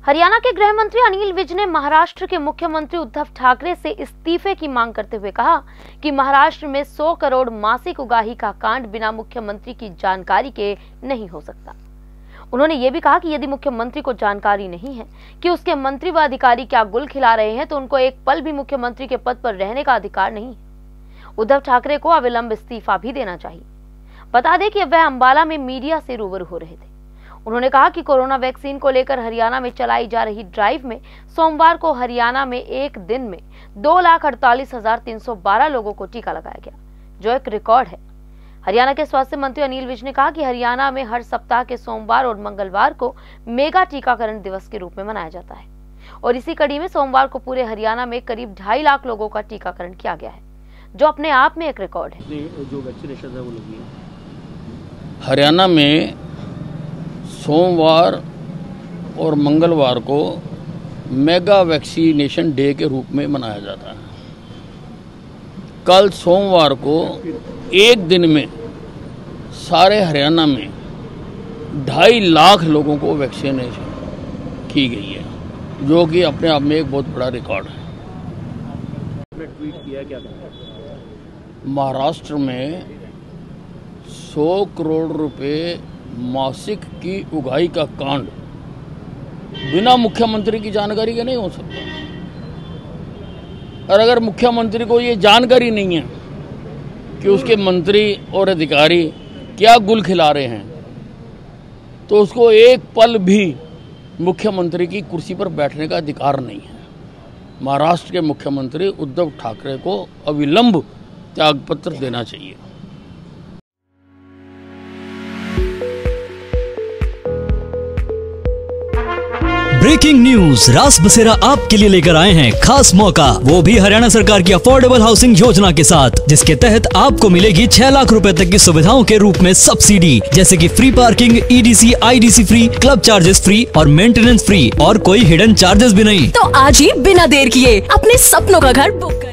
हरियाणा के गृह मंत्री अनिल विज ने महाराष्ट्र के मुख्यमंत्री उद्धव ठाकरे से इस्तीफे की मांग करते हुए कहा कि महाराष्ट्र में 100 करोड़ मासिक उगाही का कांड बिना मुख्यमंत्री की जानकारी के नहीं हो सकता। उन्होंने ये भी कहा कि यदि मुख्यमंत्री को जानकारी नहीं है कि उसके मंत्री व अधिकारी क्या गुल खिला रहे हैं तो उनको एक पल भी मुख्यमंत्री के पद पर रहने का अधिकार नहीं है। उद्धव ठाकरे को अविलंब इस्तीफा भी देना चाहिए। बता दें कि वह अंबाला में मीडिया से रूबरू हो रहे थे। उन्होंने कहा कि कोरोना वैक्सीन को लेकर हरियाणा में चलाई जा रही ड्राइव में सोमवार को हरियाणा में एक दिन में 2,48,312 लोगों को टीका लगाया गया, जो एक रिकॉर्ड है। हरियाणा के स्वास्थ्य मंत्री अनिल विज ने कहा कि हरियाणा में हर सप्ताह के सोमवार और मंगलवार को मेगा टीकाकरण दिवस के रूप में मनाया जाता है और इसी कड़ी में सोमवार को पूरे हरियाणा में करीब 2.5 लाख लोगों का टीकाकरण किया गया है, जो अपने आप में एक रिकॉर्ड है। जो वैक्सीनेशन है वो लगी है हरियाणा में सोमवार और मंगलवार को मेगा वैक्सीनेशन डे के रूप में मनाया जाता है। कल सोमवार को एक दिन में सारे हरियाणा में 2.5 लाख लोगों को वैक्सीनेशन की गई है, जो कि अपने आप में एक बहुत बड़ा रिकॉर्ड है। ट्वीट किया क्या था? महाराष्ट्र में 100 करोड़ रुपए मासिक की उगाही का कांड बिना मुख्यमंत्री की जानकारी के नहीं हो सकता। और अगर मुख्यमंत्री को ये जानकारी नहीं है कि उसके मंत्री और अधिकारी क्या गुल खिला रहे हैं, तो उसको एक पल भी मुख्यमंत्री की कुर्सी पर बैठने का अधिकार नहीं है। महाराष्ट्र के मुख्यमंत्री उद्धव ठाकरे को अविलंब त्यागपत्र देना चाहिए। ब्रेकिंग न्यूज, रास बसेरा आपके लिए लेकर आए हैं खास मौका, वो भी हरियाणा सरकार की अफोर्डेबल हाउसिंग योजना के साथ, जिसके तहत आपको मिलेगी 6 लाख रुपए तक की सुविधाओं के रूप में सब्सिडी, जैसे कि free parking, EDC, IDC free, club charges free और मेंटेनेंस फ्री, और कोई हिडन चार्जेस भी नहीं। तो आज ही बिना देर किए अपने सपनों का घर बुक कर